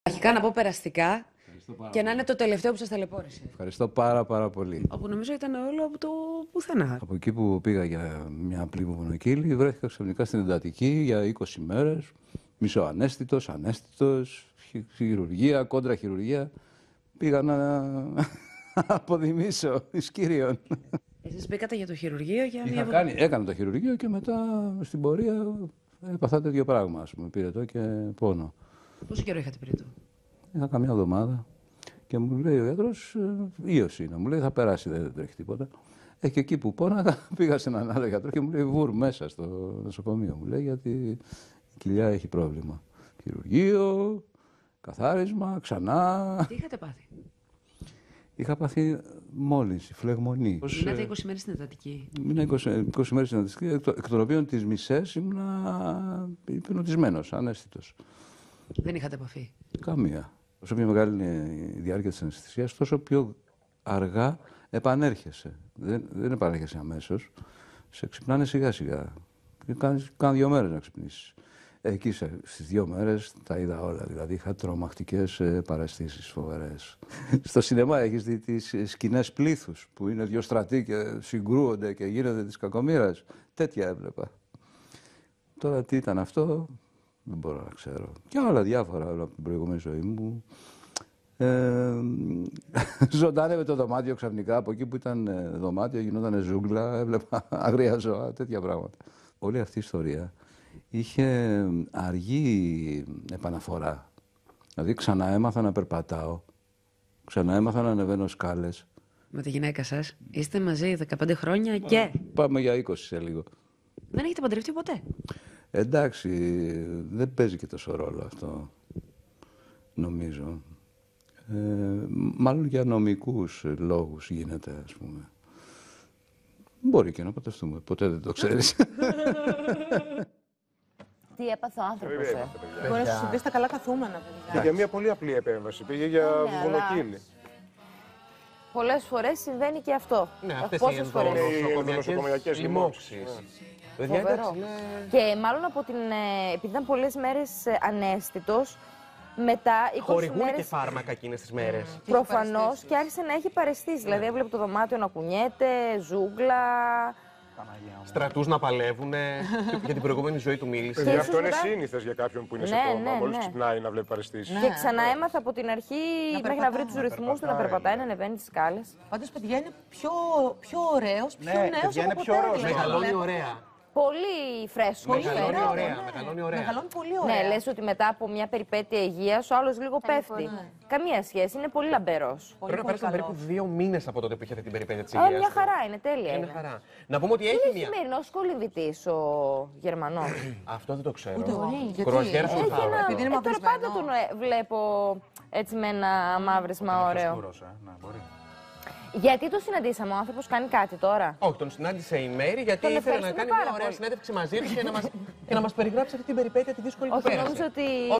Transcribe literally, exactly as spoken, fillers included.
Αρχικά να πω περαστικά και να είναι το τελευταίο που σας ταλαιπώρησε. Ευχαριστώ πάρα πάρα πολύ. Όπου νομίζω ήταν όλο από το πουθενά. Από εκεί που πήγα για μια απλή μονοκύλη, βρέθηκα ξαφνικά στην εντατική για είκοσι μέρες. Μισοανέστητος, ανέστητος, χειρουργία, κόντρα χειρουργία. Πήγα να αποδημήσω εις Κύριον. Εσείς μπήκατε για το χειρουργείο για Είχα μια κάνει, έκανα το χειρουργείο και μετά στην πορεία έπαθα τέτοιο πράγμα, ας πούμε. Πήρε το και πόνο. Πόσο καιρό είχατε πριν το? Είχα καμιά εβδομάδα και μου λέει ο γιατρός, ίωση είναι. Μου λέει θα περάσει, δεν τρέχει τίποτα. Ε, και εκεί που πόναγα πήγα σε έναν άλλο γιατρό και μου λέει βουρ μέσα στο νοσοκομείο. Μου λέει γιατί η κοιλιά έχει πρόβλημα. Χειρουργείο, καθάρισμα, ξανά. Τι είχατε πάθει? Είχα πάθει μόλυνση, φλεγμονή. Μείνατε είκοσι μέρες στην εντατική. Μείνα είκοσι, είκοσι μέρες στην εντατική, εκ των οποίων τις μισές ήμουνα υπνοτισμένος, ανέστητος. Δεν είχατε επαφή? Καμία. Όσο πιο μεγάλη είναι η διάρκεια της αναισθησίας, τόσο πιο αργά επανέρχεσαι. Δεν, δεν επανέρχεσαι αμέσως. Σε ξυπνάνε σιγά σιγά. Και κάνεις, κάνεις δύο μέρες να ξυπνήσεις. Εκεί στις δύο μέρες τα είδα όλα. Δηλαδή είχα τρομακτικές ε, παραισθήσεις φοβερές. Στο σινεμά έχεις δει τις σκηνές πλήθους που είναι δύο στρατοί και συγκρούονται και γίνονται της κακομοίρας. Τέτοια έβλεπα. Τώρα τι ήταν αυτό, δεν μπορώ να ξέρω. Και άλλα διάφορα όλα από την προηγούμενη ζωή μου. Ε, ζωντάνευε το δωμάτιο ξαφνικά. Από εκεί που ήταν δωμάτιο γινόταν ζούγκλα, έβλεπα αγρία ζώα, τέτοια πράγματα. Όλη αυτή η ιστορία είχε αργή επαναφορά. Δηλαδή ξανά έμαθα να περπατάω, ξανά έμαθα να ανεβαίνω σκάλες. Με τη γυναίκα σας είστε μαζί δεκαπέντε χρόνια και... Πάμε για είκοσι σε λίγο. Δεν έχετε παντρευτεί ποτέ? Εντάξει, δεν παίζει και τόσο ρόλο αυτό, νομίζω. Ε, μάλλον για νομικούς λόγους γίνεται, ας πούμε. Μπορεί και να παντρευτούμε, ποτέ δεν το ξέρεις. Τι έπαθε ο άνθρωπος, ε. Μπορεί να σου πει τα καλά καθούμενα, παιδιά. Για μια πολύ απλή επέμβαση. Πήγε για Ναι, βουλοκύλι. Πολλές φορές συμβαίνει και αυτό. Ναι, αυτές Πόσες οι φορές? νοσοκομιακές λοιμώξεις. Παιδιά, Φοβερό. εντάξει, είναι... Και μάλλον από την. ε, επειδή ήταν πολλές μέρες ε, ανέστητος, μετά είκοσι Χορηγούν και μέρες φάρμακα εκείνες τις μέρες. προφανώς και άρχισε να έχει παραισθήσει. Δηλαδή έβλεπε το δωμάτιο να κουνιέται, ζούγκλα. Στρατούς να παλεύουν. Για την προηγούμενη ζωή του μίλησε. Παιδιά, ίσως αυτό είναι μετά- σύνηθες για κάποιον που είναι σε Ναι, κόμμα. ναι, Μόλις ναι. ξυπνάει να βλέπει παραισθήσεις. Και ξαναέμαθα από την αρχή μέχρι να βρει τους ρυθμούς του, να περπατάει, να ανεβαίνει τις σκάλες. Πάντως, παιδιά, είναι πιο, πιο ωραίος, πιο Ναι, νέος παιδιά, από είναι ποτέ. πιο ωραίος. δηλαδή. Μεγαλώνει ωραία. Πολύ φρέσκο. Μεγαλώνει φαίνεται. ωραία. ναι. Μεγαλώνει ωραία. Μεγαλώνει πολύ ωραία. Ναι, λες ότι μετά από μια περιπέτεια υγείας ο άλλος λίγο πέφτει. ναι. Καμία σχέση, είναι πολύ λαμπερός. Πολύ, Πρέπει να πολύ πέρασαν καλό. περίπου δύο μήνες από τότε που είχε αυτή την περιπέτεια της Α, υγείας. μια του. χαρά είναι, τέλεια Είναι είναι. χαρά. Να πούμε ότι Είναι έχει μια. χειμερινός κολυμβητής ο Γερμανός. Αυτό δεν το ξέρω. Ούτε εγώ. Γιατί? Κρουαζιέρα στον Έχει Θάρο. ένα... Επειδή είναι ε, τώρα πάντα μαυρισμένο. τον ε, βλέπω έτσι με ένα μαύρισμα ωραίο. Γιατί το συναντήσαμε, ο άνθρωπος κάνει κάτι τώρα? Όχι, τον συνάντησε η Μέρη γιατί Τον ήθελε να ευχαριστούμε κάνει πάρα μια ωραία πολύ. συνέντευξη μαζί του και να μας, και να μας περιγράψει αυτή την περιπέτεια τη δύσκολη που Όχι, πέρασε. νόμιζα ότι